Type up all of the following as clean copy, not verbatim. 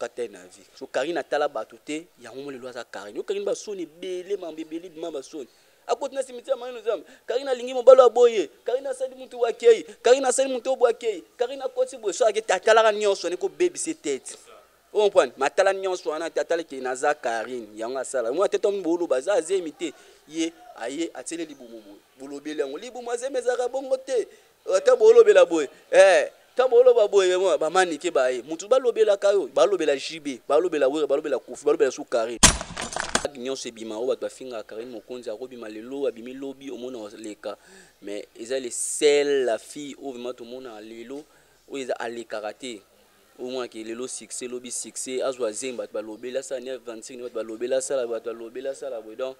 kate na vie so Karine atala bato te yango mo lelo aza Karine yo Karine basoni belé mambebeli bima basoni akoti na cimetière maneno zamba Karine alingi mobalo aboye Karine asali mutu wakei Karine asali mutu obwakei Karine akoti boye so akete atalaka nyonso ne ko baby se tête on comprend matala nyonso wana atala ke naza Karine yango asala moi tete on bolo baza azemité ye aye atele libumu bolobeli yango libumu azemezaka bongo te ata bolobela boye ta boloba boye moi ba manike bae mutu balobela kayo balobela jibe balobela wera balobela kofi balobela su Karine nyonso ebima o bato bafinga Karine Mokonzi akobima lelo abimi lobi omona leka mais eza le sel la fille o vraiment tout monde lelo o eza alekaka te au moins que lelo succès lobi succès azwa zemba balobela ça ne 25 bato balobela ça la bato balobela ça la donc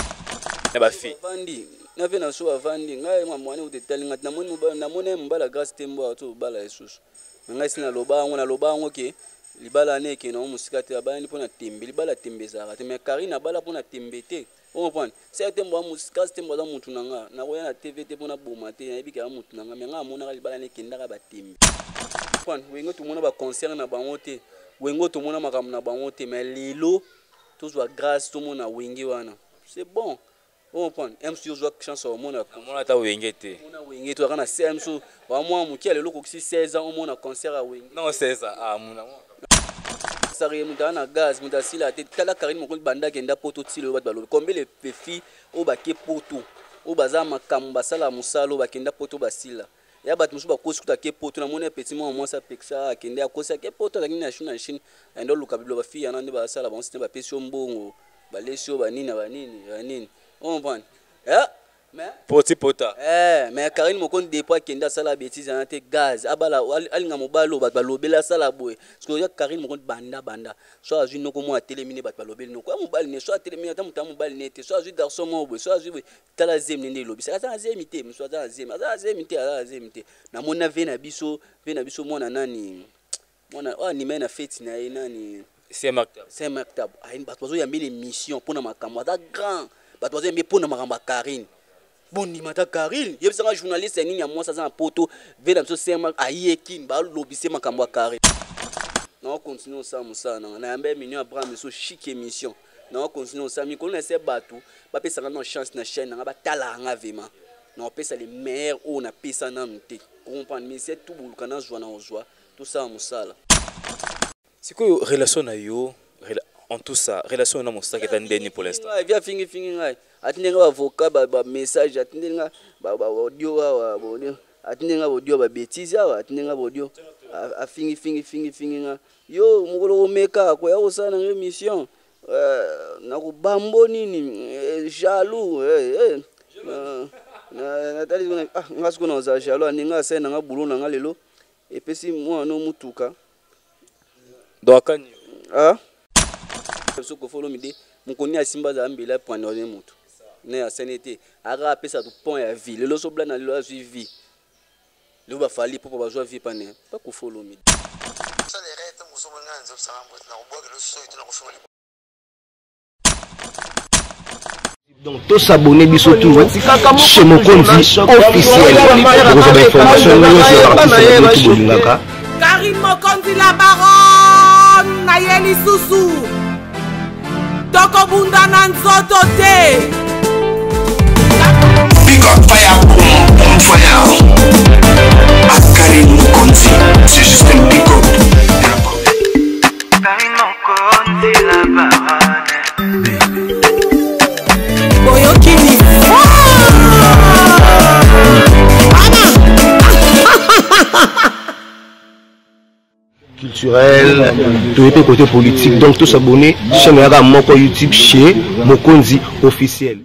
na ba fille vandi na vena so avandi ngai mamwane utetali ngati na mona mbala grâce tembo to bala esusu ngai sina loba ngo ke libala ne ke no musika te abani pona tembe libala tembe zaka te mais Karine bala pona tembe te on comprend certain mo musika tembo za mutu nanga na koya na TV te pona boma te na bika mutu nanga mais nga mona libala ne kendaka ba tembe comprend wengo to mona ba concert na bango te wengo to mona makambo na bango te mais lelo tozwa grâce to mona wengi wana c'est bon on prend MC yo chance au monde mona ta wengete mona wengete to kana CMSO wa mwa mukia lelo ko 16 ans au mona concert a wengi non 16 ans mona sari mutana gaz mutasila te tala Karine Mokonzi banda kenda poto tilo bat balo combien les filles au baké poto au baza makamba sala musalo bakenda poto basila ya bat musu bakosi kuta ke poto na mona petit moi ça pexa akenda akosa ke poto la na Chine endo luka biblo ba fille anande ba sala bon c'était ba pesio mbongo ba lesio banini on prend mais poti pota mais Karine Mokonzi depuis kenda sala bêtise na te gaz abala alinga mobalo bat balobela sala boy parce que ya Karine Mokonzi banda so azui noko mo atelemine bat balobeli noko mobali ne so atelemine ta muta mobali ne te so azui garçon mo boy so azui tala zem ne lobi ça za zemité so za zemité na mona ve na biso mona nani mona ni mena fête na nani c'est maktab ayin bat bazo yambeli mission pona makambo za grand bat bazo yambeli pona makambo Karine bon ni mata Karine yebisa nga journaliste nini ya mwasa za poto vela mso sema ayekin ba lobise makambo Karine na continue ça musana na yambe minyo Abraham so chic émission na continue ça mi kolona se batu ba pesa na chance na chaîne nga ba tala nga vema na pesa les meilleurs on a pesa na mte comprendre mais c'est tout buluka na joie na ozwa tout ça musala c'est quoi relation na yo en tout ça relation na musta que tandeni pour l'instant via fingi ngai atindenga avocat ba message atindenga ba audio wa audio atindenga audio ba bêtise wa atindenga audio a fingi nga yo mukolo omeka ko ya osana nge mission na ko bambo nini jaloux na tali ngasuko na za jaloux aninga sena nga bulo na nga lelo epesi mwa no mutuka dokani so ko follow midi mukoni asimba za mbila point na mutu ne ya senete aga pesa du pont ya vie lelo so bla na lelo azui vie le ba fali popo ba joie vie pané pas ko follow midi ça les rêtes muso ngana nzo sanga na ko boga lo so itu na ko fuma donc tous s'abonner biso tout chez Mokonzi officiel vous avez information sur Karine Mokonzi la baronne Nayeli Susu Toko bunda na nzoto te big up fire boom fire Karine Mokonzi c'est juste un big up Karine Mokonzi la baronne Boyokini culturel, tout était côté politique, donc tous s'abonner chaîne Moko YouTube chez Mokonzi officiel.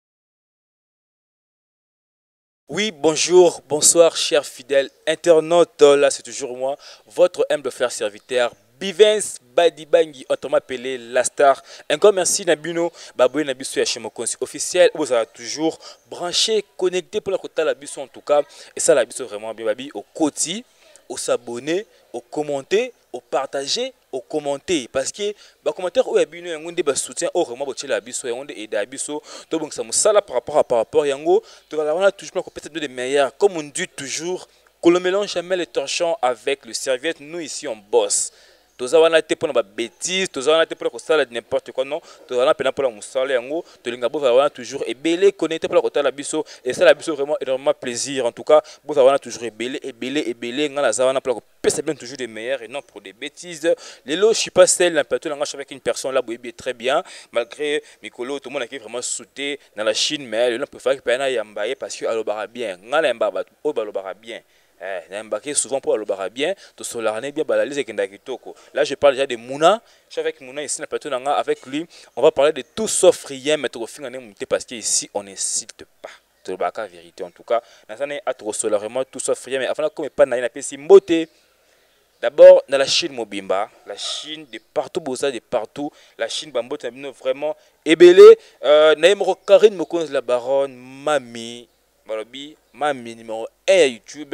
Oui, bonjour, bonsoir, chers fidèles internautes. Là, c'est toujours moi, votre humble frère serviteur, Bivens Badibangi, autrement appelé la star. Un grand merci Nabino, Baboué Nabiso chez Mokonzi officiel. Vous avez toujours branché, connecté pour la côté la biso en tout cas. Et ça, la biso vraiment bien, babi, au côté, au s'abonner, au commenter, au partager, au commenter. Parce que les commentaires où il y a un soutien, au vraiment, la biso, on aide à biso. Donc, ça me sala par rapport, yango. Donc, on a toujours peut-être de meilleurs. Comme on dit toujours, qu'on ne mélange jamais les torchons avec le serviette. Nous, ici, on bosse. tozawana te pour na bêtise, tozawana te pour kosala n'importe quoi non, tozawana pena pour la musala yango, tolinga bo wana toujours ebele connecté pour la kotala biso et ça la biso vraiment énormément plaisir en tout cas, bo wana toujours ebele ngala zawana pour c'est bien toujours des meilleurs et non pour des bêtises. Les lots, je suis pas seul, la personne avec une personne là, vous très bien, malgré Mikolo, tout le monde a vraiment sauté dans la Chine, mais le préfère que Pena Yambaye parce que alobara bien, ngala mbaba, alobara bien. N'embarquer souvent pour alobara bien, tout cela n'est bien balalise kitoko. Là, je parle déjà de Mouna, je suis avec Mouna ici, la personne avec lui, on va parler de tout sauf rien, mais au final, parce qu'ici, on n'incite pas. C'est la vérité en tout cas. Dans à trop vraiment tout sauf rien, mais avant comme pas na beauté. D'abord, dans la Chine Mobimba, la Chine de partout, de partout, la Chine Bambo vraiment ébélé. Naïmro Karine Mokonz la baronne, Mami, Malobi, Mami numéro 1 à YouTube.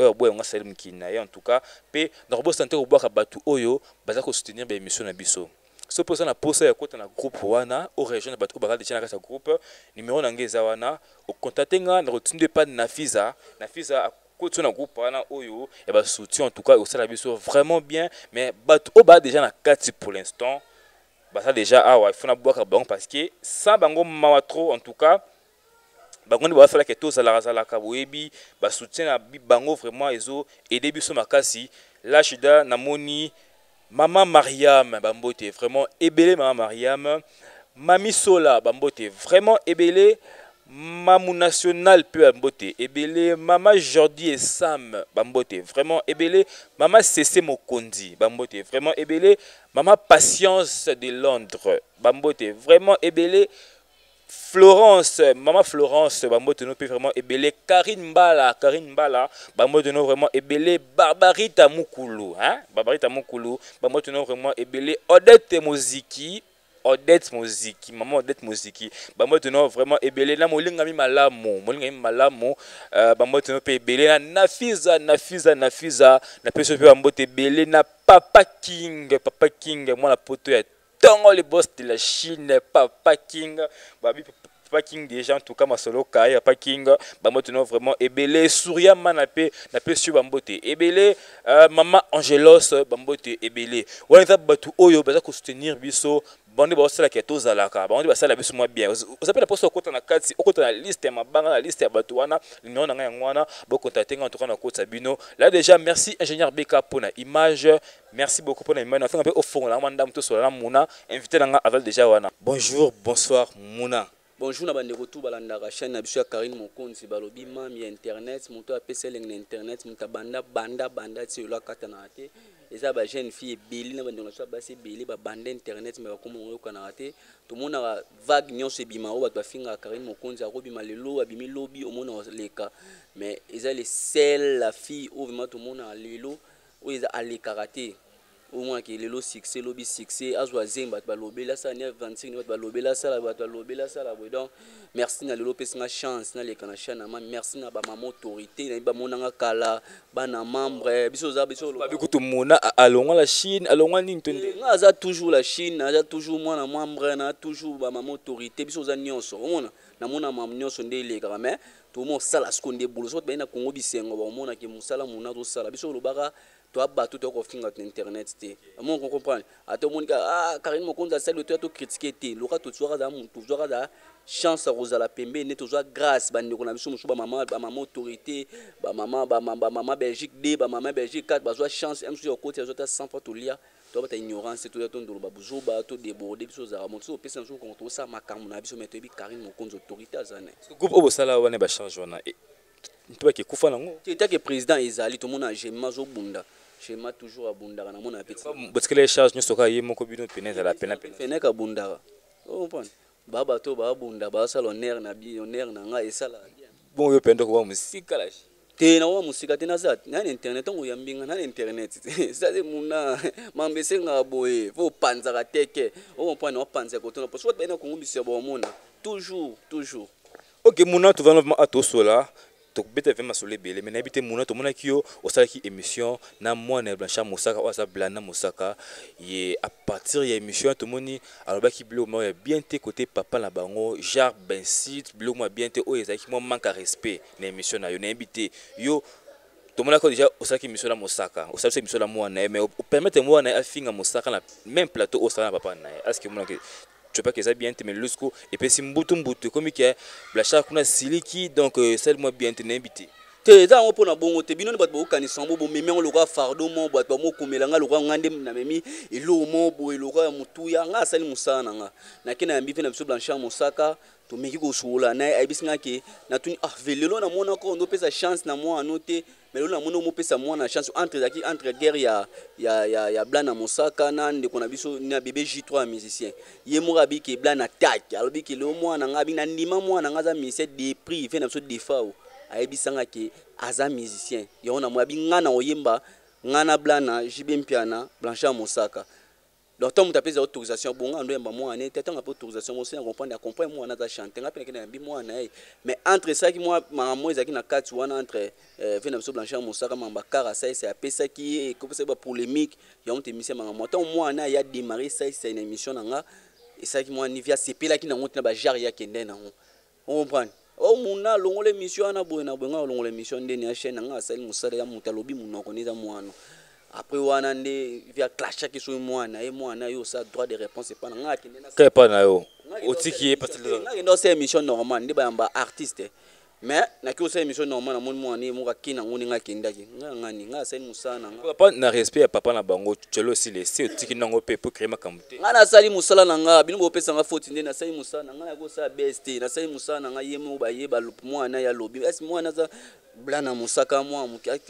En tout cas, puis, dans le santé au bois à Batu Oyo, Bazako soutenir l'émission Nabiso. Ce pour ça, on a posé à côté d'un groupe Wana, au région de Batu Bagal de Tchana groupe, numéro Nangeza Wana, au contactenga, ne retenez pas de Nafiza, Nafiza na groupe wana oyo et ba soutien en tout cas au sala biso vraiment bien mais bato oba déjà na kati pour l'instant ba ça déjà awa il faut na boire bango parce que sans bango mawa trop en tout cas bango ni ba sala que tous la ka boyebi ba soutien na bango vraiment ezo aider biso makasi là shida na moni maman Mariam bambote vraiment ebelé maman Mariam mami Sola bambote vraiment ebelé Mamou National peu Bambote, Ebele, Mama Jordi et Sam Bambote, vraiment Ebele, Mama Cessé Mokondi Bambote, vraiment Ebele, Mama Patience de Londres Bambote, vraiment Ebele, Florence, Mama Florence Bambote, nous peut vraiment Ebele, Karine Mbala Bambote, nous vraiment Ebele, Barbarita Mukulu, hein, Barbarita Mukulu, Bambote, nous vraiment Ebele, Odette Moziki. Odette Moziki, maman Odette Moziki. Bambo teno vraiment ebelé na molinga mi malamu, bambo teno pe ebelé na Nafiza, na peso pe bambo te ebelé na Papa King, moi la poto ya tongo le boss de la Chine, Papa King, babi Papa King déjà en tout cas ma solo kaya Papa King, bambo teno vraiment ebelé Souria manapé na peso bambo te ebelé maman Angelos bambo te ebelé. Wana ta batu oyo baza ko soutenir biso. Bandi ba osala ke tozalaka bandi ba sala biso mwa bien osapela poso okota na kati okota na liste ya mabanga na liste ya bato wana numéro na ngai ngwana bo contacter en tout cas na kota bino là déjà merci ingénieur Beka pour la image merci beaucoup pour la image enfin au fond la mandam to sola Mouna invité na nga aval déjà wana bonjour bonsoir Mouna. Bonjour na bande retour balandaka chaîne na biso ya Karine Mokonzi balobi mami internet moto apesa leng internet muta banda ti lo katana te eza ba jeune fille ebeli na bande na basi ebeli ba banda internet mais bakoma ngo kana te to mona vague nyonso ebima o bato bafinga Karine Mokonzi akobima lelo abimi lobi o mona leka mais eza le seul la fille o vraiment to mona lelo o eza aleka te au moins que le succès lobby succès azwa zemba balobela ça ne 25 ni balobela ça la donc merci na lelo pesa chance na le kana chana merci na ba mama autorité na ba monanga kala bana membre biso za biso ba bikutu mona alonga la Chine alonga ni ntonde ngaza toujours la Chine na toujours mwana membre na toujours ba mama autorité biso za nyonso omona na mona mam nyonso ndele ka mais tout mo sala skonde bolo so ba na Congo bisengo ba mona ke musala mona to sala biso lobaka toi bateau to ko finga internet te mon comprendre ato monika Karine Mokonzi sala to critiquer te loka to tswara za muntu tswara za chance rozala pembe ne to zwa grâce bande ko na biso musu ba mama autorité ba mama Belgique 2 ba mama Belgique 4 ba zwa chance msu yo côté zota 100 fois to lia to ba ta ignorance to to ndolo ba buzo ba to déborder biso za montu so pesa nso ko to sa makamu na biso meto bi Karine Mokonzi autorité azana groupe obo sala wana ba change wana nto ba ke kufa nango te que président ezali to mona jema zo bunda Chema toujours à Bundara, mon appétit. Parce que les charges ne sont pas yémo kobino penez à la peine. Feneka à Bundara. Oh, bon. Baba to ba Bunda, ba saloner na billionnaire na nga esala. Bon yo pendo ko musique la. Te na wa musika te na zat. Na internet on yambinga na internet. Ça c'est muna mambese nga boye. Fo panzaka teke. On point no panza ko to na poso ba na ko ngubisa bo mona. Toujours. OK, muna tu vas normalement à to sola. Donc bete fait ma solé belé mais n'habite mona to mona kio au sala ki émission na moi na blancha mosaka ou sa blana mosaka et à partir ya émission to moni alors ki blo mo bien té côté papa la bango jar ben site blo mo bien té o ezaki mo manque à respect na émission na yo na invité yo tout le monde a déjà osaki mission la Mosaka osaki mission la mwana mais permettez-moi na afinga Mosaka na même plateau au salon papa na est-ce que mon que tu pas que ça bien mais lusco et puis si mbutu comme que la chaque kuna siliki donc celle moi bien te invité te za ngo pona bongo te bino bato bokani sambo bo meme ngo lokwa fardo mo bato mo kumelanga lokwa ngande na memi elo mo bo lokwa mutu ya nga sali musana nga na kina yambi fe na biso Blanchard Mosaka to meki ko sula na abisinga ke na tuni velelo na mona ko ndo pesa chance na mo anote mais lelo na mona mo pesa mo na chance entre guerre ya Blana Mosaka na ndeko na biso na bébé J3 musicien ye mo rabi ke Blana attaque alobi ke le mo na nga bi na ndima mo na nga za mise des prix fe na biso defao ayebisanga ke aza musicien yo na mwa bingana oyemba ngana Blana jibe mpiana Blanchard Mosaka donc tant mutapeza autorisation bonga ndo yemba mwa ne tata ngapo autorisation mo sina comprendre moi na za chanter ngapena kena mbi mwa na mais entre ça ki moi mamo ezaki na kati wana entre vena biso Blanchard Mosaka mamba kara ça c'est apesa ki e ko pesa ba polémique yo mte mission mama tant moi na ya démarrer ça c'est une émission nga et ça ki moi ni via sepela ki na ngoti na ba jar ya kende na on comprend o muna longole mission na boye na boye nga longole mission ndeni ya chaîne nga asali musala ya mutalobi munoko neza mwana après wana nde via clash ki so mwana e mwana yo ça droit de réponse pas nga kende na ka pas na yo otiki parce que nga ndo c'est émission normale ndi ba yamba artiste mais na ki o c'est émission normale na mon mwana e mo ka kina ngoni nga kendaki nga ngani nga asali musala nga papa na respect papa na bango chelo aussi laisser otiki nango pe pour créer makamute nga na sali musala na nga bino bo pesa nga faute nde na sali musala na nga na ko sa best na sali musala na nga yemo ba yeba mwana ya lobi est mwana za Blana Mosaka mwa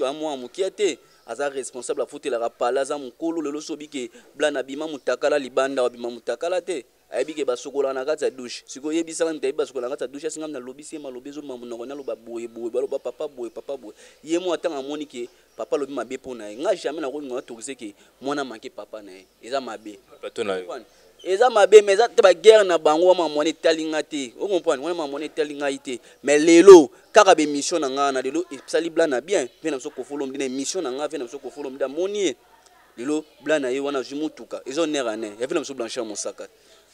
mukiate aza responsable faute la rapala za mukolo lelo sobi ke Blana bima mutakala libanda bima mutakala te ayebike basokola na kati ya douche siko yebisaka mtayi basokola na kati ya douche singa na lobisi ma lobezo mamunoko na loba boye baloba papa boye yemo atanga moni ke papa lobi mabe pona nga jamais na ko ngona torise ke mwana manke papa na eza mabe plateau na yo eza mabe mais eza te ba guerre na bango wa mamone talinga te o comprendre wana mamone talinga ite mais lelo kaka be mission na nga na lelo esali Blana bien vena so ko follow mdine mission na nga vena so ko follow mda moni lelo Blana ye wana jimutuka ezo nera ne ya vena so Blanchard Mosaka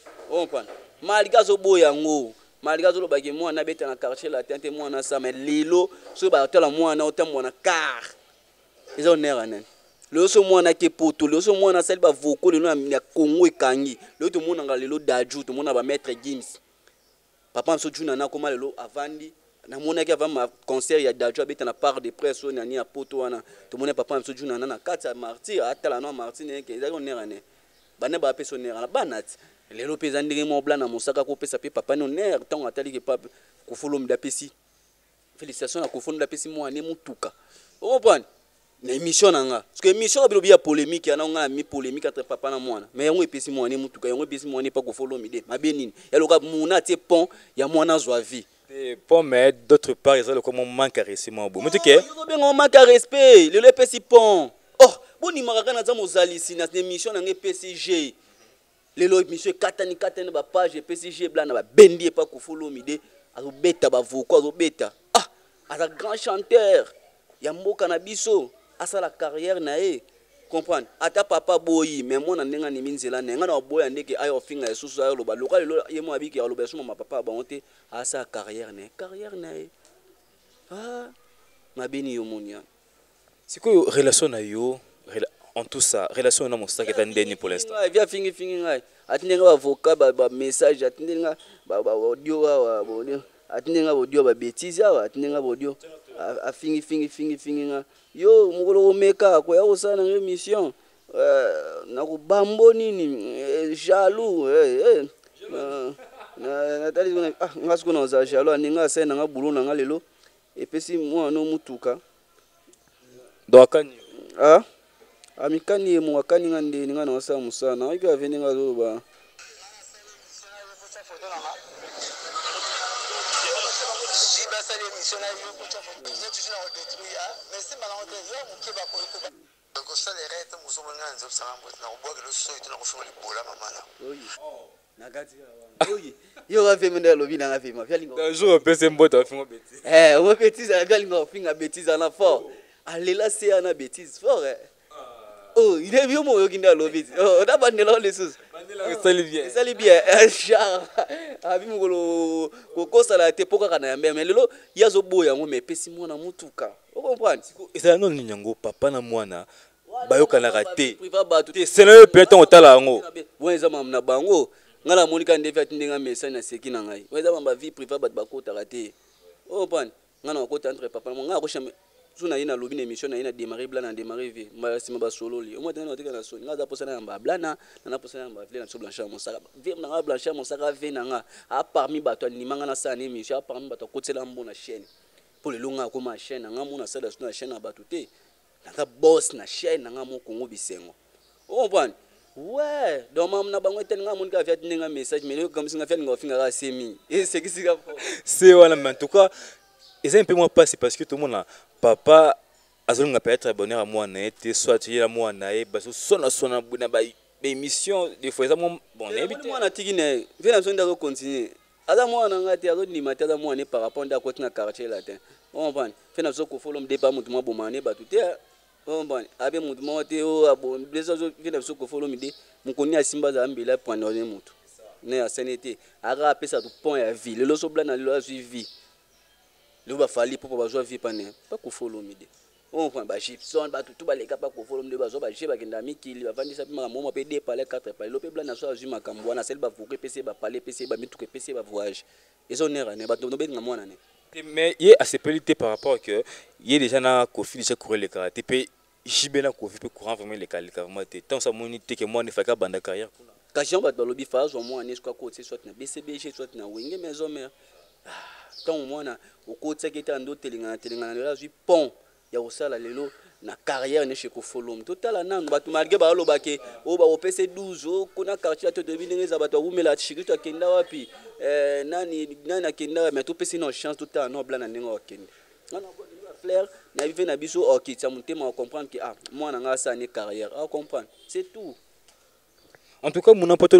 o comprendre malika zo boya ngo malika zo lo baki mwana beta na quartier la tente mwana sa mais lelo so ba tala mwana otamwana car ezo nera ne le so mwana ke poto le so mwana sali ba voko le no ya Congo ekangi le to mona ngalelo daju to mona ba maître Gims papa so juna na koma lelo avandi na mona ke avant ma concert ya daju abeta na part de presse on ani ya poto wana to mona papa so juna na kati ya martyr atala no martyr ke ezako nera ne bana ba peso nera na banati lelo peza ndenge mo Blana Mosaka ko pesa pe papa no nera tant atali ke papa ko follow mda pesi félicitations na ko follow mda pesi mo ane mutuka o comprendre na émission nanga parce que émission bilo bia polémique ya nga mi polémique entre papa na mwana mais yango epesi mwana mutuka yango epesi mwana pas ko follow mide mabenini ya loka muna te pont ya mwana zwa vie pont mais d'autre part ils ont comment manque à respect moi bon mais tu que yo ben on manque à respect le epesi pont oh boni maraka na za mozalisi na émission nanga PCG lelo émission katani ba page PCG Blana ba bendi pas ko follow mide azo beta ba voko azo beta ah aza grand chanteur ya mboka na biso asa la carrière na e comprendre ata papa boyi mais moi na ndenga ni minzela nenga na boya ndeke ayo finga esusu ayo loba loka lelo yemo abiki aloba suma ma papa ba honte asa carrière na e ah mabini yo monia c'est quoi relation na yo en tout ça relation na Mosaka est ndeni pour l'instant via fingi ngai atindenga ba avocat ba message atindenga ba audio wa audio atindenga audio ba bêtise wa atindenga audio a fingi nga yo mukolo omeka ko ya osana nge mission na ko bambo nini jaloux na tali ngasko na za jaloux aninga sena nga bulu na nga lelo epesi mwa no mutuka dokani amikani mo akani nga ndeni nga na sa musana ibi aveni nga zo ba yo va mende lobi na nga fema fialingo un jour pese mboto afimo bêtise on bêtise fialingo finga bêtise na fort alela se ana bêtise fort oh il est vieux mo yo kinda lobi oh da bandela les sous sali bien char abi mukolo ko kosa la te poka kana yambe mais lelo yazo boya ngo mepesi mwana mutuka Vous comprenez? Et ça non ninyango papa na mwana bayoka na raté. Priva batu. C'est le peut-être on tala ngo. Ouais za mam na bango. Ngala monika ndefa tindenga message na seki na ngai. Ouais za mamba vie priva batu bakota raté. Vous comprenez? Ngana okota entre papa na ngala ko chame. Suna ina lobi na émission na ina démarrer blanc na démarrer vie. Mba sima ba solo li. Au moins tena otika na soni. Ngaza posana na mba blanc na posana na mba vle na so blanchard mon saka. Vie na blanchard mon saka ve na nga. A parmi batu animanga na sa na émission, a parmi batu kotela mbona chaîne. Pour le longa comme chaîne nga mona sala sur la chaîne na batuté nga boss na chaîne nga mo Congo bisengo on comprend ouais donc mam na bango ten nga mon ka fiat nga message mais comme si nga fiat nga finga ka semi et c'est qui c'est voilà mais en tout cas et ça un peu moins passé parce que tout le monde là papa azolo nga peut être bonheur à moi na été soit tu la moi na e baso sona buna ba émission des fois ça bon invité moi na tigine vient na sonda ko continuer Ada moi na ngati azo ni mata da moi ne par rapport à quoi na quartier latin. On prend. Fait na so ko follow me débat mutu mo bomane batute. On prend. Abe mutu mo te o abo les autres fait na so ko follow me dé. Mon koni asimba za mbela prendre le mutu. Ne a senete. Ara pesa du pont ya vie. Le loso bla na lo suivi. Le ba fali pour ba joie vie pané. Pas ko follow me dé. On prend ba Gibson ba tout ba les ka pas ko follow me dé ba zo ba jeba kenda mikili ba vandi sa pima mo pe dé parler 4 parler lo pe bla na so azui makambo na sel ba vuke pc ba parler pc ba mitu ke pc ba voyage. Ils ont l'air ba to no be ngamwa na ne. Mais il y a assez par rapport que il y a déjà na Kofi déjà courir les karaté pe jibena Kofi peut courir vraiment les karaté vraiment tant ça monité que moi ne fait ka banda carrière ka jean ba lobi phase au moins n'est-ce quoi côté soit na BCBG soit na wenge maison mère tant au moins na au côté qui était en d'autres telingana là ju pont ya osala lelo na carrière ne chez ko follow total na batu malgré ba lo bake o ba opc 12 o kuna quartier to de bineza batu umela chiki to kenda wapi nani akenda mais to pc no chance tout temps no blanc na ningo okende na flair na vivre na biso ok ça monter ma comprendre que moi na nga ça ni carrière comprendre c'est tout en tout cas mon n'importe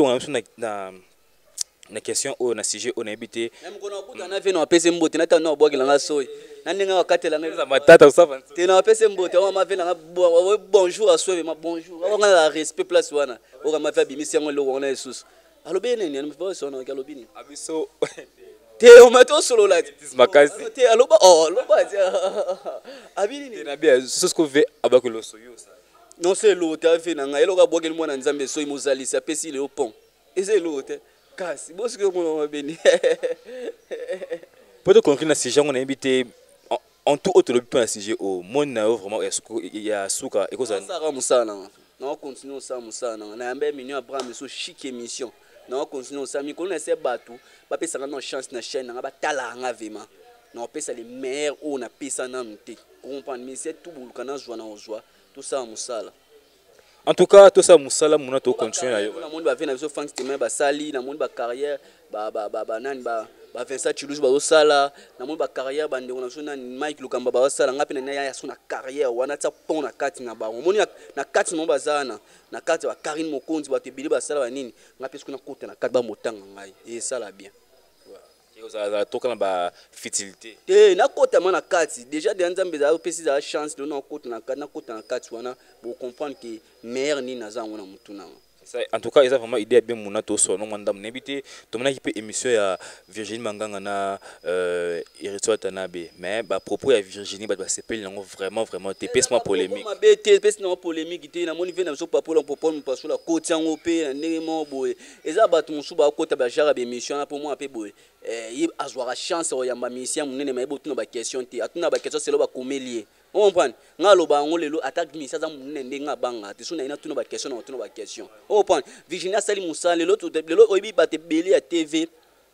na question o na sujet on a habité même qu'on a kuta na fait no pc mbote na ta no bogela nga soy na ninga wakatela nga matata ça va te na pc mbote on m'a fait na bonjour à soi ma bonjour on a la respect place wana on m'a fait bimisi ngo lo on a sous allo bien ni me faut son ka lobini abiso te on m'a to solo là makasi te allo ba oh lo ba abini ni na bien ce que veut abakolo soyo ça non c'est l'autre fait na nga elo ka bogel mo na nzambe soy mozali sa pesi le pont et c'est l'autre kasi boss que mo beni peut-être qu'on a ces gens on a invité en tout autre le point sujet au monde na vraiment il y a souka et cosa ça ramusana non continue ça musana na yambe minyo Abraham so chic émission non continue ça mi connaissait batu ba pesa na chance na chaîne na ba tala nga vraiment non pesa les meilleurs on a pesa na nté comprendre mais c'est tout buluka na joie na ozwa tout ça musala. En tout cas, tout ça, Moussala, mon auto continue. Na monde ba vena biso fans temen ba sali, na monde ba carrière, ba nani ba Vincent Toulouse ba osala, na monde ba carrière ba ndeko na so na Mike Lukamba ba osala, ngapi na ya so na carrière wana tsa pont na kati na ba. Moni na kati mo bazana, na kati ba Karine Mokonzi ba tebili ba sala ba nini, ngapi so na kota na kati ba motanga ngai. Et ça la bien. Ça toka na ba fertilité. Na kota mana kati déjà de nzambe za opesi za chance de na kota na kati wana pour comprendre que meilleur ni na zango na mutuna. En tout cas, ils ont vraiment idée bien mon ato so non mandam n'habité tout monde qui peut émission ya Virginie Manganga na Héritier Tanabe mais ba propos ya Virginie ba s'appelle vraiment tépesement polémique. Ma bête tépesement polémique té na moni vena so papo la propos nous passo la côté en op na ndemo boy. Eza batu musu ba kota ba jara ba émission na pour moi pe boy. Il a joué chance au yamba mission munene mais botu na ba question té atuna ba question c'est lo ba komelie. On comprend ngalo ba ngolelo attaque mi ça za munene nga banga te suna ina tuna ba question na tuna ba question. On comprend Virginia Sali Moussa le lot obi ba te belé à TV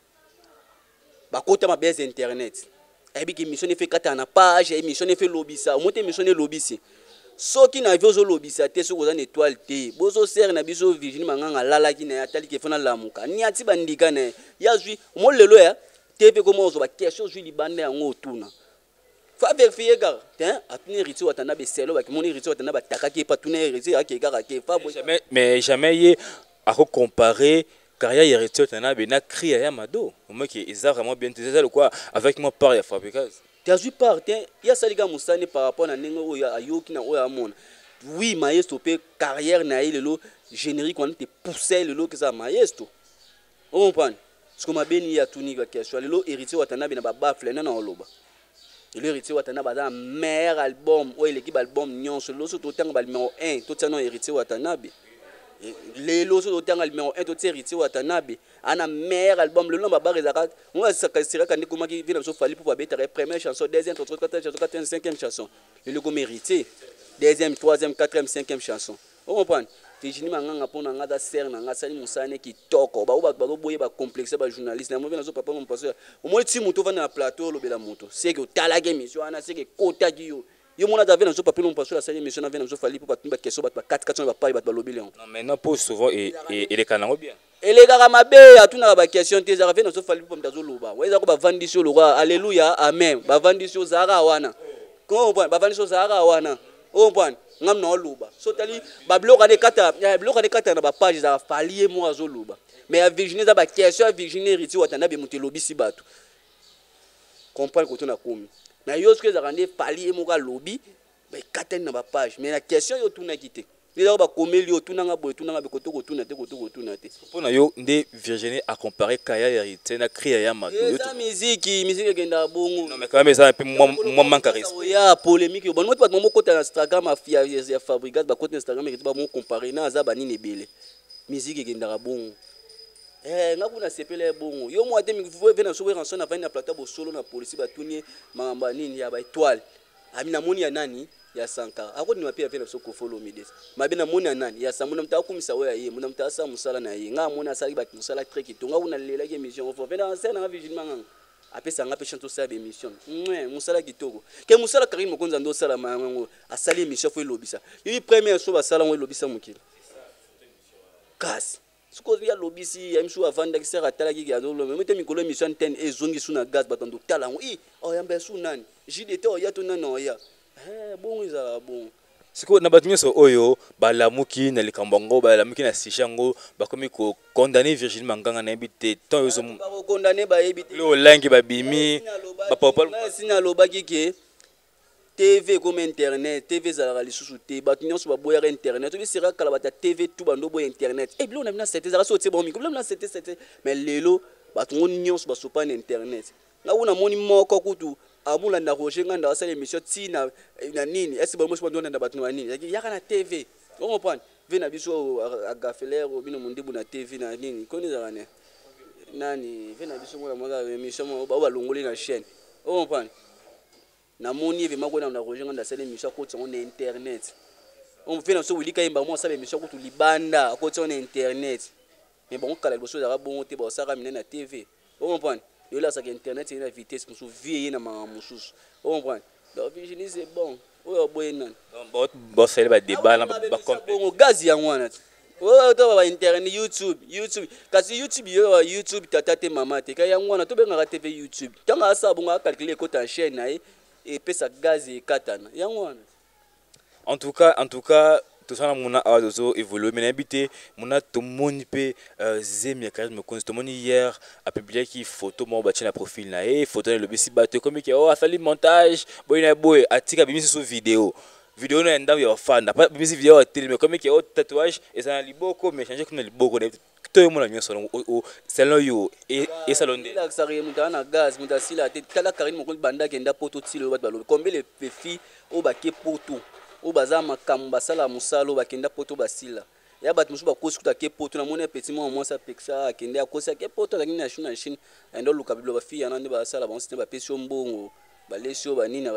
ba kota ma base internet. Et puis émission fait kata na page émission fait lobby ça monter émission lobby si soki na vio zo lobby ça te so ko za étoile te bozo ser na biso Virginie Manganga lala ki na atali ke fona lamuka ni ati bandika na ya zui mo lelo ya TV comment zo ba question zui libande yango tuna fa vérifier car hein atuni Héritier Watana be selo ba ki moni Héritier Watana ba takaki pa tuna Héritier ake kaka ke fa mais jamais y a comparer carrière Héritier Watana be na cri ya Mado moi qui ils a vraiment bien c'est ça le quoi avec moi par ya fabricage tu part il y a ça les gars musani par rapport na ningo o ya ayoki na o ya mona oui maestro pe carrière na ilelo générique on te pousser le que ça maestro on comprend ce que ma beni ya tuni ba question lelo Héritier Watana be na ba bafle na oloba le héritier Watana baza meilleur album ou l'équipe album nyonso loso totanga ba numéro 1 totiano héritier Watanabe les loso totanga numéro 1 totia héritier Watanabe ana meilleur album le nom ba barezaka on va sakasira kandi kuma ki vina so fali pour beta première chanson deuxième troisième quatrième chanson quatrième cinquième chanson le go mérité deuxième troisième quatrième cinquième chanson on comprend Virginie manganga pona ngada ser na ngasali musane ki toko ba ba boye ba complexe ba journaliste na mo vina so papa mon pasteur au moins ti moto vana na plateau lobela moto c'est que tala game mission ana c'est que kota gi yo mona davena so papa mon pasteur la salle mission na vena so fali pour batumba question ba 4 ba pa ba lobela non maintenant pose souvent et les kanango bien ele kaka mabe atuna ba question te za vena so fali pour mtazo loba weza ko ba vandisio lo alléluia amen ba vandisio zara wana ko ba vandisio zara wana o point ngam na oluba so tali ba bloka de kata na ba page za falier mo azoluba mais a Virginie za ba question Virginie héritier Watana be mutelobisi batu comprendre ko tuna komi na yo ce que za rande falier mo ka lobby ba kata na ba page mais la question yo tuna kité les ba komeli yo tuna nga boy tuna nga be kotoko tuna te pona yo nde Virginie a comparé Kaya héritier na Cria ya mato yo musique genda bongo non mais quand même ça un peu moins manque respect ya polémique bon moi pas mon côté Instagram afia ya Fabricat ba côté Instagram que tu ba mon comparer na za bani nebele musique genda bongo nga kuna sepele bongo yo moi demi vous venez sur rançon na na plateau bo solo na police ba tunie mamba nini ya ba étoile amina moni ya nani ya Sankara akodi ni mapia vena soko follow me this mabena mona nani ya samuna mta kumisa we ye muna mta sa musala na ye nga mona sali ba musala trek itonga una lela ke mission fo vena sena nga Virginie manganga apesa nga pe chanto sa be mission musala kitoko ke musala Karim Mokonza ndo sala mango asali mission fo lobisa yi premier so ba sala ngo lobisa mukili kasi suko ya lobisi ya msu avanda ki sera tala ki ya no lo mete mikolo mission 10 ezongi suna gaz batando tala ngo o yamba su nani JDT o ya to nano ya bon izala bon siko na batu nyoso oyo balamuki na likambongo balamuki na sishango bakomi ko condamner Virginie Manganga na ebite ton yozo ba condamner ba ebite le langi babimi ba papa sina lobaki ke TV comme internet TV zala lisusu te batu nyoso ba boya internet to bisira kala bata TV tout bando boya internet et bilo na bina c'était zala so te bon miko bilo na c'était mais lelo batu nyoso ba sopa na internet na una moni moko kutu amula na roger nganda asala émission tina na nini est-ce que moi ndona na batu na nini yaka na TV on comprend vena biso agafeler bino mundibu na TV na nini koni za ne nani vena biso mona mwa émission ba longoli na chaîne on comprend na moni eve makona na roger nganda asala émission ko tsongo na internet on vena so wilika imba mo asala émission ko tu libanda ko tsongo na internet mais bon kala boso za bon te ba saka mina na TV on comprend yo là ça que internet c'est une vitesse pour vie na mususu on comprend donc Virginie c'est bon oyo boye nan bon c'est le débat na ba bon gaz ya ngwana oyo to ba internet YouTube kasi YouTube tata te mama te ka ya ngwana to benga TV YouTube tanga asa bonga calculer ko ta chaîne na et pesa gaz et katana ya ngwana en tout cas tout ça mona azo évoluer mais habité mona to moni pe zemi Karim Mokonzi to moni hier a publié qui photo mo bati na profil na photo na lobisi bato comme que a fallu montage boy na boy atika bimisi sur vidéo na ndam ya fan pas bimisi vidéo à télé mais comme que tatouage et ça na liboko mais changer comme na liboko to mona nyoso au salon yo et salon de la sari mutana gaz mutasila te kala Karim Mokonzi banda kenda poto tilo bat balo combien les filles au baké poto o baza makamba sala musalo bakenda poto basila ya bat musu bakosi kuta ke poto na mona petit mo sa pexa akende akosi ke poto la na Chine endo luka biblo ba fille na ba sala ba nsite ba pesio mbongo ba lesio banini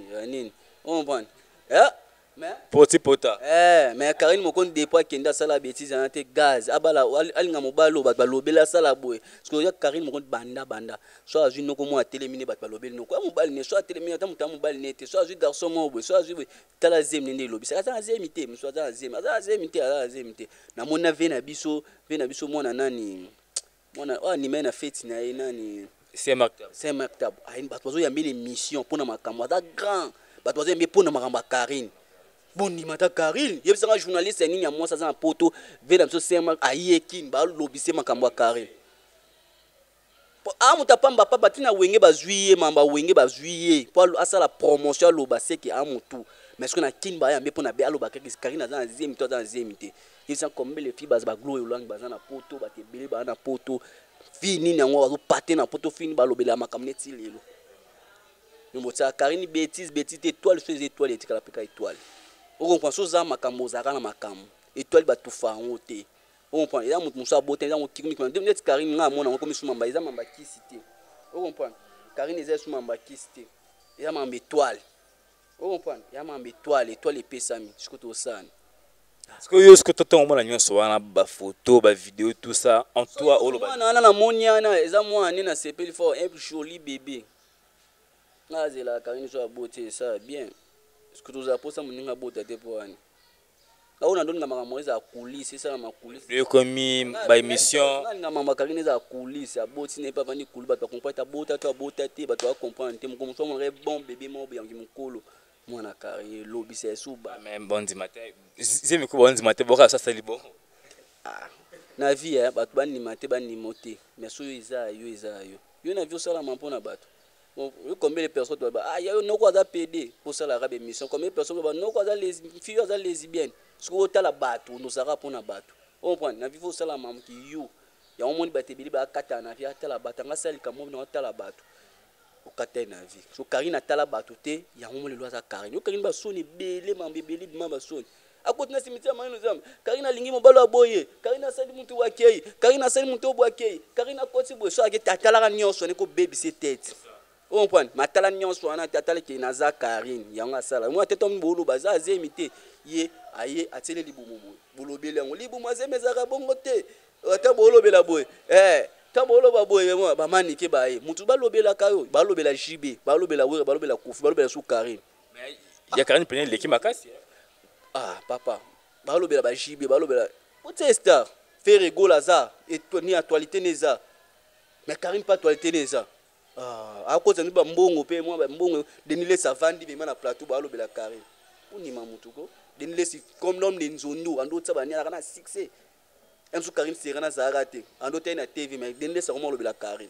on prend mais pota mais Karim Mokonzi depuis kenda sala bêtise na te gaz abala alinga mobalo bat balobela sala boy parce que ya Karim Mokonzi banda so azui noko mo atelemine bat balobela noko mobali ne so atelemine ta muta mobali ne te so azui garçon mo boy so azui tala zem ne lobi ça za zemite so za zemite na mona vena biso mona nani mona ni mena fête na nani c'est maktab ayin bat bazo yambele mission pona makambo za grand bat bazo yambele pona makambo Karim boni mata Karim yebisanga journaliste nini ya mwasa za poto vena biso sema ayekin ba lobise makambo Karim amuta pamba papa tina wenge bazwiye mamba wenge bazwiye po asala promotion lo baseki amutu mais ce qu'on a kin ba yambe pona be alo bakaki Karim na za nzemi to za nzemi te yebisa kombe les filles ba glow lang baza na poto ba te bele ba na poto fi nini yango bazo pate na poto fini ba lobela makamne ti lelo nous ça Karine bêtise étoile sur les étoiles et tika la peka étoile on comprend so za makambo zaka na makambo étoile ba tout fa on te on comprend ya mutu musa bote ya mutu kiki même net Karine nga mona comme sous mamba za mamba kisité on comprend Karine eza sous mamba kisité ya mamba étoile on comprend ya mamba étoile epesami sikoto sana. Est-ce que yo ce que tu as nyonso wana ba photo ba vidéo tout ça en toi olo ba na moniana eza mwana na sepeli fort un joli bébé ngaze la Karine so beauté ça bien ce que tu as posé mon ninga beauté te poani là on a donné ngama moza coulisse ça ma coulisse le commis ba émission ngama Karine za coulisse a beauté n'est pas venu coulisse ba comprendre ta beauté toi beauté te ba toi comprendre te comme so mon bon bébé mo bien qui mukolo mwana Karine lobi c'est suba même bon dimanche zemi ko bon dimanche boka ça c'est libo na vie bato banimate banimote mais so yo na vie osala mampona bato combien de personnes yo noko aza PD pour ça la rabe émission combien de personnes noko aza les filles aza lesbiennes ce que tala bato nous sera pona bato on prend na vie osala mam ki yo ya omoni batebili ba kata na vie tala bato nga sali kamo na tala bato okata na vie so Karine tala bato te ya omoni lo aza Karine yo Karine ba soni belé mambebeli bima ba soni akoti na cimetière maneno zam Karine alingi mobalo aboye Karine asali mutu wakei Karine asali mutu obwakei Karine akoti boye so aketa talaka nyonso ne ko baby c'est tête on prend matala nyonso wana tatala ke naza Karine yanga sala moi tete mbolo baza azemite ye aye atele libumu bolobele ngo libumu azemezaka bongo te ata bolobela boye ta boloba boye moi ba manike bae mutu balobela kayo balobela JB balobela wure balobela Kofi balobela su Karine mais ya Karine pene leki makasi papa balobela ba JB balobela ote star faire rigolo za et ni actualité neza mais Karine pas actualité neza à cause de ba mbongo pe moi ba mbongo denile savandi be na plateau balobela Karine oni mamutuko denile si comme l'homme de Nzondo ando tsaba ni na succès en sous Karine c'est na zarate ando tena TV mais denile sa comment lobela Karine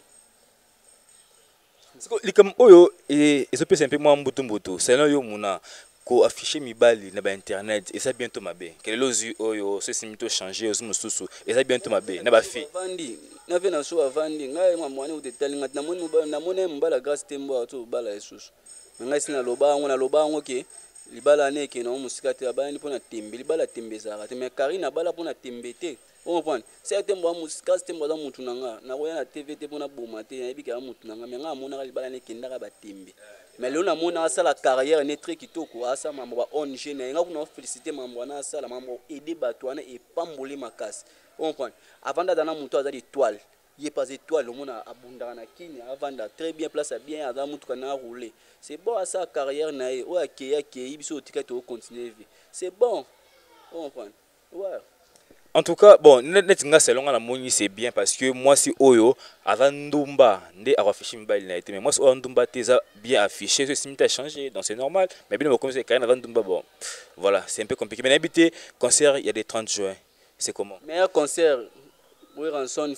likam oyo ezo pesa un peu moins mbutumbutu c'est là yo muna ko afficher mibali na ba internet et ça bientôt mabe quel lozu oyo ce simito changer ozo mususu et ça bientôt mabe na ba fi vandi na vena so avandi ngai mwana utetali ngati na moni mbala grâce tembo to bala esusu ngai sina loba ngo ke libala neke na musika te abani pona tembe libala tembezaka te mais Karine bala pona tembete on comprend c'est tembo musika tembo za mutu nanga na koya na TV te pona boma te na ebika mutu nanga mais nga mona libala neke ndaka ba tembe mais le na mona sala carrière ne très kitoko asa mambo ba ONG na nga kuna féliciter mambo na sala mambo aider bato wana e pamboli makasi on comprend avant d'ana mutu aza étoile il est pas étoile le monde abondana na kini avanda très bien place bien avant mutu kana rouler c'est bon à sa carrière na o akeya biso otika to continuer vie c'est bon on comprend ouais. En tout cas, bon, netinga selon la moni c'est bien parce que moi si oyo avant ndumba ndé a affiché mibali na été mais moi si oyo ndumba teza bien affiché ce simita a changé donc c'est normal mais bien comme c'est Karine avant ndumba bon voilà c'est un peu compliqué mais habité concert il y a des 30 juin c'est comment meilleur concert oui ranson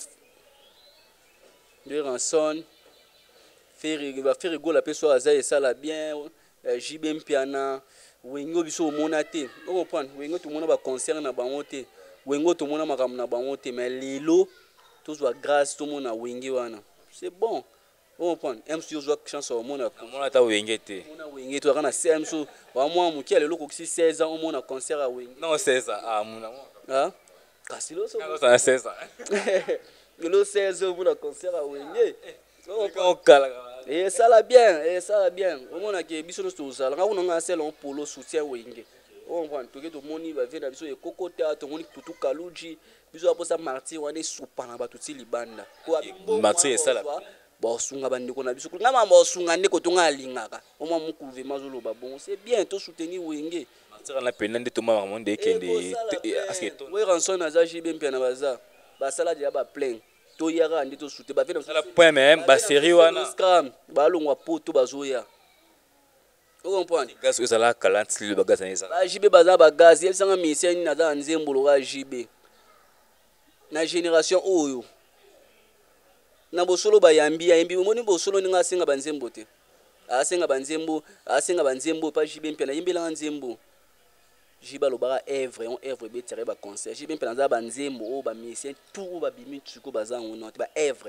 faire rigolo la personne aza et ça la bien JB piana wengo biso monate on comprend wengo tout monde ba concert na bango te wengo tout monde makambo na bango te mais lelo tout soit grâce tout monde na wengi wana c'est bon on comprend MC joue chanson au monde mona ta wengi te mona wengi to kana CMSO wa moi muki lelo ko 16 ans au monde concert à wengi non 16 ans mona kasilo so 16 ans lelo 16 ans pour concert à wengi on kala et ça la bien au monde que biso no to sala nga kuna sel on polo soutien wengi on prend tout que moni va venir biso e kokota to moni tutu kaluji biso aposa martyr wana soupa na batu ti libanda ko martyr ça la bon sunga bandeko na biso nga mama sunga ndeko to nga lingaka au moins mukuve mazolo ba bon c'est bien to soutenir wenge martyr na pena ndé to mama monde kende aske we ranson na za JB mpia na baza ba sala dia ba plein to yara ndé to soutenir ba venir la point même ba série wana scram ba longwa poto bazoya. Vous comprenez? Gaz aux ala kalante le bagage neza. Ba JB baza ba gaz, il sanga mission na za nzembolo ga JB. Na génération oyo. Na bosolo ba yambi moni bosolo ninga singa banzembo te. Asenga banzembo pa JB mpena yimbela nzembo. JB lo ba œuvre, on œuvre be tere ba concert. JB mpena za banzembo o ba mission tout ba bimi tsuko baza ngono ba œuvre.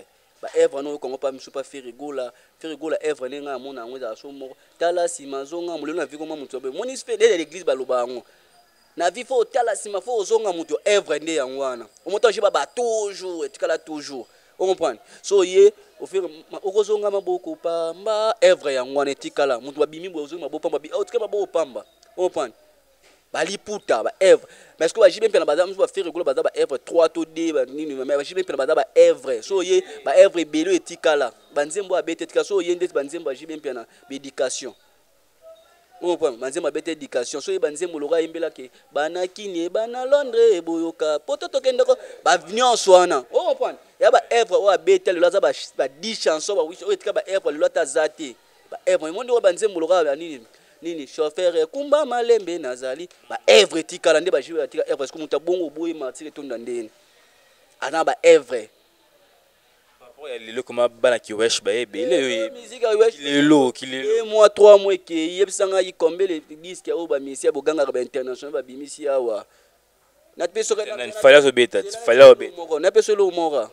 ba evre no kongo pa miso pa ferigola evre nenga mona ngo za so moko tala sima zonga mulelo na viko mutu be moni se de l'église baloba ngo na vi fo tala sima fo zonga mutu evre nde yangwana o moto jiba ba toujours etikala toujours on comprend so ye au fait okozonga maboko pamba evre yangwana etikala mutu babimi bozonga maboko pamba o tika maboko pamba on comprend baliputa ba evre mais que ba jibe pena baza musu ba faire rigolo baza ba evre 3 to d ba nini mais ba jibe pena baza ba evre so ye ba evre belo etikala banzembo abete etika so ye ndeti banzembo ba jibe pena éducation on point banzembo abete éducation so ye banzembo loka imbela ke bana kini bana Londres boyoka poto tokenda ko ba nyonso wana on point ya ba evre o abete le laza ba 10 chansons ba wish o etika ba evre le lata zate ba evre monde o banzembo loka nini chauffeur kumba malembe nazali ba evre tikala nde ba jiwe tika evre ko muta bongo boye matire tonda ndene ana ba evre rapport ya lelo koma bana ki wesh ba ebele musique ya wesh lelo mois 3 mois ke yebsanga yi combien les disques ya ba misia boganga ba international ba bimisi awa na peso ka na fala zo beta fala obeta na peso lo mora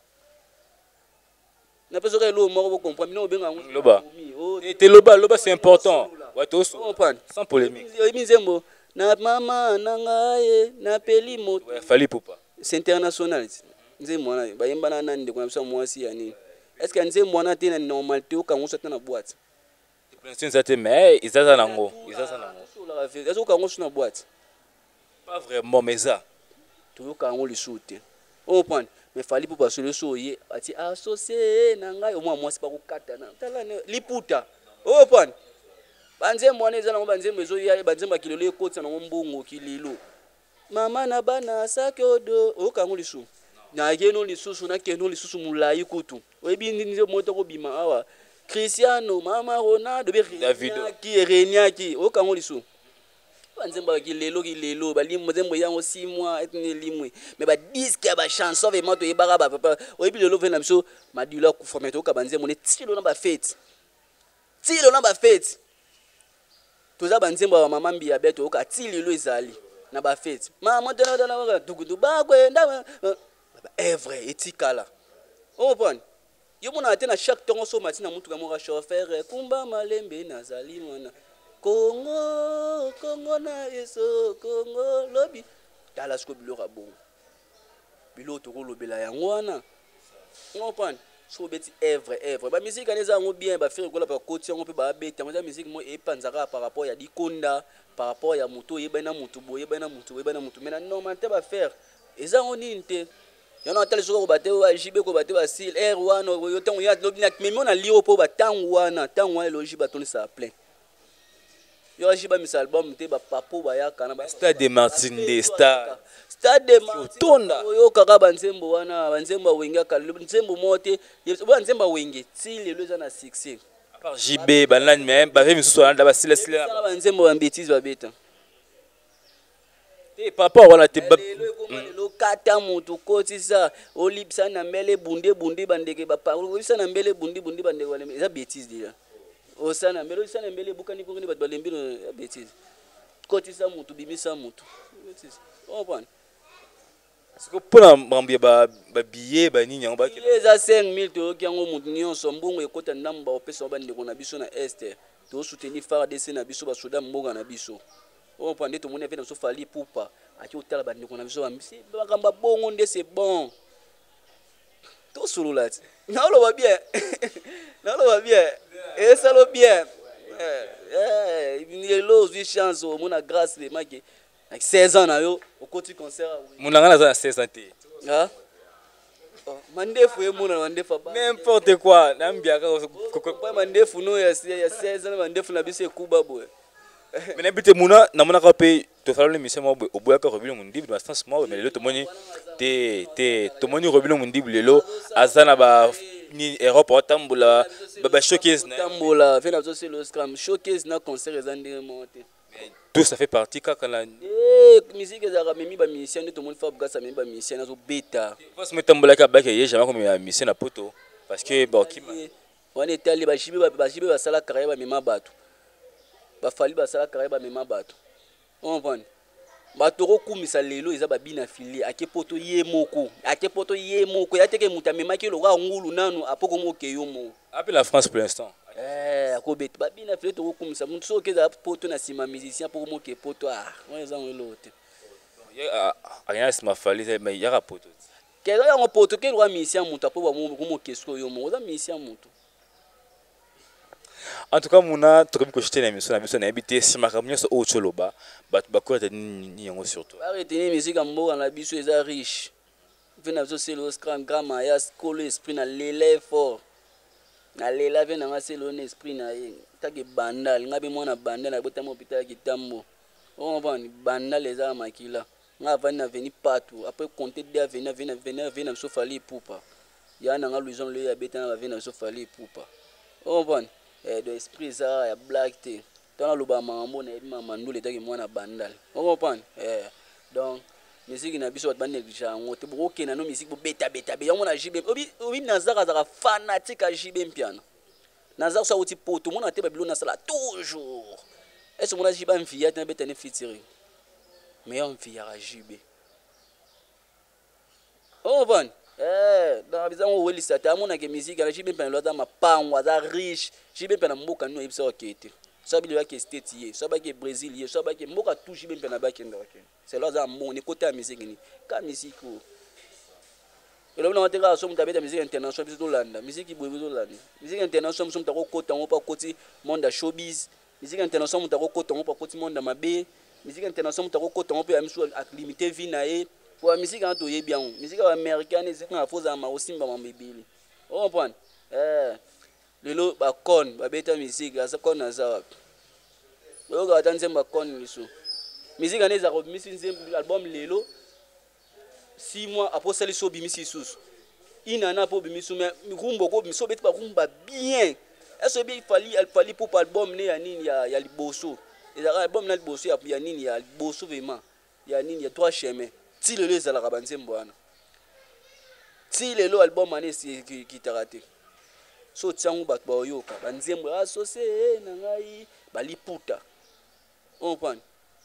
na peso ka lo mora bo comprendre no benga loba te loba c'est important. Sans polémique. Na mama nangaye na peli moto. Fali Poupa. C'est international. Nze mwana ba yemba na nande kwa msa mwasi ya nini. Est-ce que nze mwana tena normalité o kango sata na boîte. Plein ça te mais izaza nango. Izaza nango. Est-ce que kango na boîte. Pas vraiment mais ça. Tu kango le soute. On prend mais Fali Poupa sur le soye ati associé nangaye au moins mwasi pa ko kata na. Tala liputa. On prend banzembo wana eza nango banzembo ezoya banzembo akilelo ekotisa nango mbongo kililo mama na bana sakodo okango lisu na keno lisusu na keno lisusu mulai kutu oyebi nze moto ko bima awa Cristiano mama Ronaldo be Reniaki okango lisu banzembo akilelo balimbo zembo yango 6 mois etne limwe mais ba disque ya ba chanson vraiment to yebaka ba papa oyebi lelo vena biso madula ku former to ka banzembo ne tilo na ba fête toza banzembo ba mama mbi ya beto oka tililo ezali na ba fête mama tena na dugudu ba kwenda evre etikala on prend yo mona tena chaque temps so matina mutu ka mo chauffeur kumba malembe nazali mona Congo na eso Congo lobi tala sko bilora bon biloto ko lobela yango wana on prend so beti evre ba musique aneza ngo bien ba faire gola pa côté ngo pe ba beta ma musique mo e panzaka par rapport ya dikonda par rapport ya moto yebana moto boye bana moto mais normal te ba faire eza ngo ninte yana tele so ko bate wa jibe ko bate ba sil r1 yo tango ya lobi na mais on a lio po ba tango wana logi ba toni ça plein yo jiba mis album te ba papo ba ya kana ba Stade de Martin de Stade de Martin yo kaka banzembo wana banzembo wenga kala nzembo mote banzembo wenge ti lelo za na succès à part JB banani même ba ve misusu wana ba sila banzembo ba bêtise ba beta te papa wana te lo kata mutu kotisa olipsa na mbele bunde bandeke ba pa olipsa na mbele bunde bandeke wala eza bêtise déjà osana mbele osana mbele bukani kongeni bato balembino ya bêtise kotisa mutu bimisa mutu bêtise on prend parce que pour la mbambi ba billet ba nini yango ba ke eza 5000 to kiango mutu nyonso mbongo ekota ndamba opesa bandeko na biso na este to soutenir FARDC na biso ba soda mboga na biso on prend tout monde vient so Fali Poupa aki otala bandeko na biso ba kamba bongo nde c'est bon to sululati nalo va bien et ça le bien il est là aussi chance au mon grâce les mecs avec 16 ans na yo au côté concert munanga na za 16 ans te ah mandefu ye muna mandefu ba n'importe quoi nambiaka ko mandefu no ya 16 ans mandefu na biso ekuba boy mais n'habite muna na mona ka pe to fala le mission mo oboyaka robilo mundibi dans sens mo mais lelo to moni to moni robilo mundibi lelo azana ba ni Europe otambula ba showcase na tambula fait na c'est le scram showcase na concert ezandé monter tout ça fait partie quand la musique ezaka memi ba musicien to moni fa bugasa memi ba musicien na zo beta parce que tambula ka ba ke ye jamais comme ya musicien na poto parce que bon qui on est allé ba jibe ba sala carrière ba mema bato ba Fali ba sala carrière ba mema bato on prend batoko kumisa lelo eza babina fili ake poto ye moko ya teke mutamemaki loka ngulu nanu apoko moke yo mo appelle la France pour l'instant akobeta babina fili toko kumisa muntu so keza poto na sima musicien poko moke poto eza ngelo te rien c'est ma fali mais ya poto keza yango poto ke loka musicien muntu apo ba mo kesko yo mo eza musicien muntu. En tout cas, mona tokomi ko jeter na mission na biso na habité si makamnya so o choloba bat bakota ni yango surtout. Arrêtez ni musique mboka na biso eza riche. Vena biso c'est le grand mayas kolo esprit na lele fort. Na lela vena nga c'est le esprit na ye. Take bandal ngabe mwana bandal na bota mo hôpital kitambo. On va ni bandal les armes makila. Nga vana veni partout après compter dia vena so fali poupa. Ya na nga Louison le ya beta na vena so fali poupa. On va de esprit ça ya black te tona loba mambo na ebima mandule taki mwana bandal on comprend donc musique na biso bat négligent ngote boke na no musique bo beta yango na jibe obi nazaka zaka fanatique a jibe mpiana nazaka sa uti poto mona te babilo na sala toujours est-ce mona jiba mfia te beta ne featuring mais on fia a jibe on comprend dans bizango weli sata mona ke musique na jibe mpiana loza mapango za riche jibe mpiana mboka no ebisa okete so bili ba ke state ye so ba ke Brésil ye so ba ke mboka tout jibe mpiana ba ke ndoko c'est loza mboni côté ya musique ni ka musique ko elo na mateka so mutabeta musique international biso landa musique boye biso landa musique international so mutako kota ngo pa koti monde showbiz musique international mutako kota ngo pa koti monde mabe musique international mutako kota ngo pa ya miso ak limiter vie na ye pour musique en to ye bien musique américaine c'est na foza ma osimba mambebili on comprend lelo ba kon ba beta musique asa kon na za yo ga tanze ba kon liso musique aneza ko misi album lelo 6 mois après ça liso bimisi sous inana po bimisu mais rumbo ko biso beti ba rumba bien est-ce bien il fallait pour album ne ya nini ya liboso et album na liboso ya nini ya liboso vraiment ya nini ya trois chemins ti lelo ezala ka banzembo wana ti lelo album ane si ki tarate so tsangu bat ba yoka banzembo associé na ngai baliputa on prend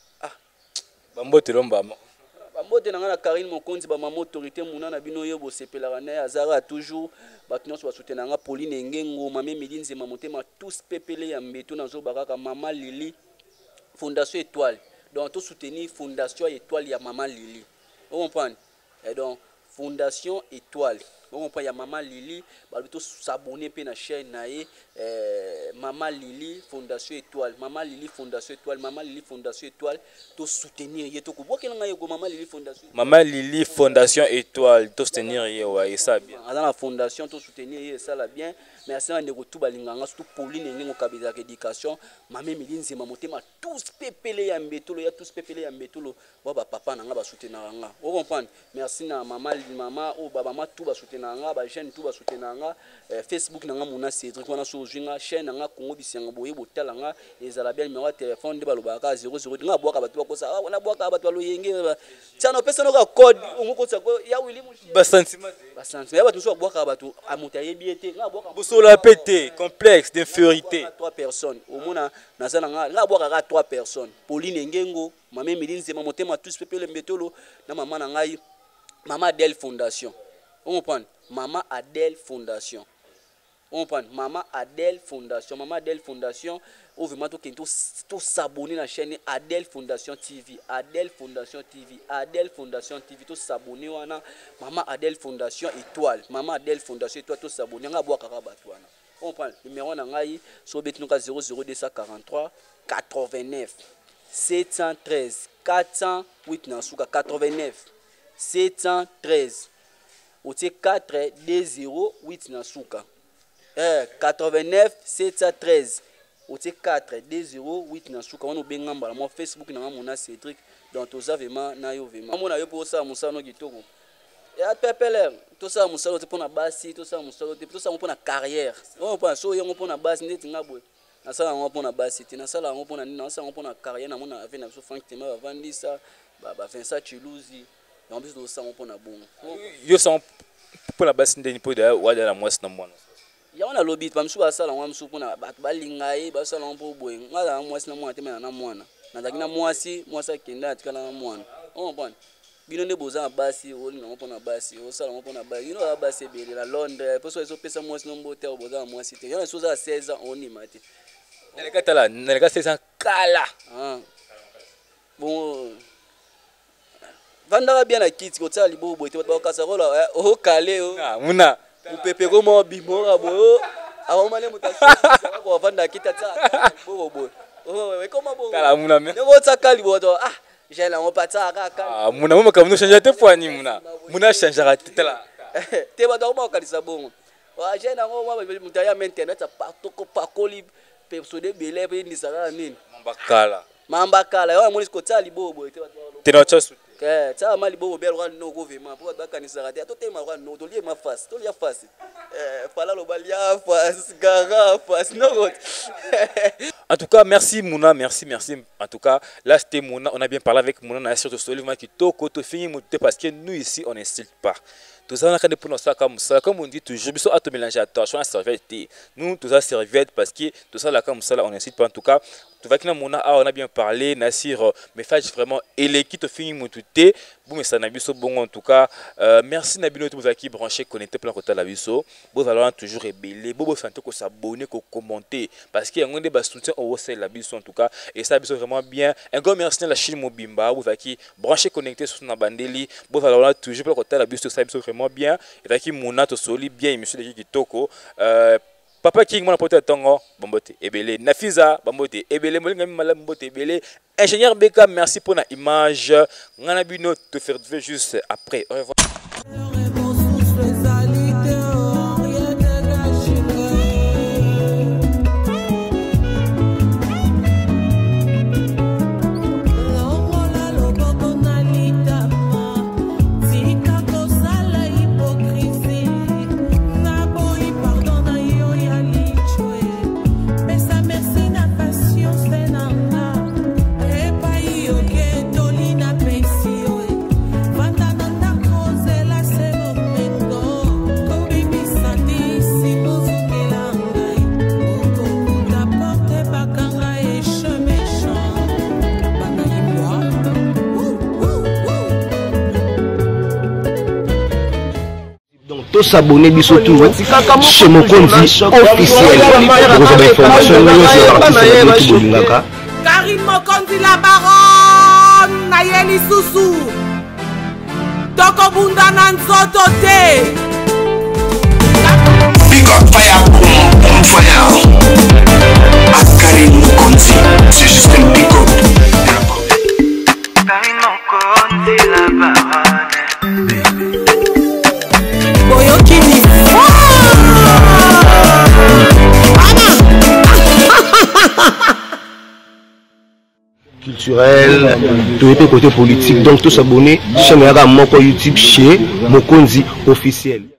bambote lombama bambote na ngana Karine Mokonzi ba mama autorité muna na bino yebo sepelaka na azara toujours batno so soutenir nga Pauline Ngengo mama Melinze mamotema tous pepele ya mbeto nazo bakaka mama Lili Fondation Étoile donc tout soutenir Fondation Étoile ya mama Lili on comprend et donc Fondation Étoile on comprend ya mama Lili ba to s'abonner pe na chaîne na ye mama Lili Fondation Étoile mama Lili Fondation Étoile mama Lili Fondation Étoile to soutenir ye to ko boke nga ye ko mama Lili Fondation Étoile to soutenir ye wa et ça bien dans la fondation to soutenir ye ça la bien merci à ndeko tout balinganga surtout Pauline Ngengo kabisa éducation mama Melinze mamotema tous pepele ya mbetolo ya tous pepele ya mbetolo wa ba papa na nga ba soutenir nga on comprend merci na mama o baba ma tout ba soutenir nga ba chaîne tout ba soutenir nga Facebook na nga mona Cédric wana so jinga chaîne nga Congo bisenga boye botala nga ezala bien numéro téléphone de balobaka 00 nga bwaka batu bakosa wana bwaka batu balo yenge tiano pesa no ka code umoko tsako ya wili ba sentiment ya batu so bwaka batu amuta yebiete nga bwaka bosola pété complexe d'infériorité 3 personnes au mona nazana nga bwaka 3 personnes Pauline Ngengo mama Melinze mamotema tous pepele mbetolo na mama na ngai mama Adèle Fondation on comprend mama Adèle Fondation on comprend mama Adèle Fondation au vraiment to s'abonner na chaîne Adèle Fondation TV Adèle Fondation TV to s'abonner wana mama Adèle Fondation Étoile to s'abonner nga bwa kaka batu wana on prend numéro na ngai so betnuka 00243 89 713 408 na suka 89 713 otie 4 208 na suka 89 713 otie 4 208 na suka wana obenga mbala mo Facebook na mona Cédric donc toza vraiment na yo vraiment mona yo po sa musano kitoko ya pepele to sa musano te pona basi to sa musano te to sa pona carrière on pense so yo pona basi ndeti ngabwe na sala ngo pona basi te na sala ngo pona nini na sala ngo pona carrière na mona avec na so Frank Tema bavandisa ba Vincent Chiluzi en plus de ça on pona bon yo ça pour la base ndeni po de wada la mwasi na mwana ya wana lobby bamsu basala ngwa msu pona bato balinga basala mpo boye ngala mwasi na mwana te mena na mwana nazaki na mwasi akenda atikala na mwana on bino nde boza na basi olinga mpo na basi osala mpo na basi ino basi ebele na Londres poso ezopesa mwasi nombo te boza na mwasi te yana soza 16 ans onima te naleka 16 ans kala bon vandaka bien na kiti kotsala libobo te bato bakasa kola okale muna upepe koma bimora boyo awomale mutasaka ko vanda kita tsa bobo koma bobo kala muna me nebo tsakali boto jela ngopatsa kaka muna mama ka muna changer te poani muna changer tela te bato ko kalisa bongo wa jela ngo mutaya maintenance partout ko pakoli persone bele pe ndisaka nini mamba kala yo amoni ko tsali bobo te bato tena chasu ça mali bo bel roi no gouvernement pour bakanisa raté to te ma roi no to lié ma face to lié face fala lo balia face gara face no. En tout cas merci Mouna, merci en tout cas là c'était Mouna, on a bien parlé avec Mouna, on a surtout Soliman qui toko to fini monter parce que nous ici on n'insulte pas. Tout ça on a pour nous ça comme on dit toujours biso à te mélanger à attention à serviette nous tout ça serviette parce que tout ça là comme ça là on n'incite pas en tout cas. Tu vois que Mouna on a bien parlé Nassir message vraiment et l'équipe te finit mon tout bon mais ça n'a biso bon en tout cas merci Nabino tout qui branché connecté plein côté la biso bon alors toujours ébélé bon santé ko s'abonner ko commenter parce qu'il y a un débat soutien au sein la biso en tout cas et ça biso vraiment bien un grand merci à la Chine Mobimba vous qui branché connecté sur na bandeli bon alors toujours plein côté la biso ça biso vraiment bien et qui Mouna to soli bien monsieur qui toko Papa King mona pote tongo bombote ebele Nafiza bombote ebele molinga mala bombote ebele ingénieur Beka merci pour la image ngana bino te faire juste après au revoir. S'abonner biso tout chez Mokonzi officiel pour avez information Karine Mokonzi la baronne Nayeli Susu Toko Bunda Nanzoto te Big up fire boom fire Karine Mokonzi c'est juste un big up Karine Mokonzi la baronne culturel, tout était côté politique, donc tous s'abonner chaîne Moko YouTube chez Mokonzi officiel.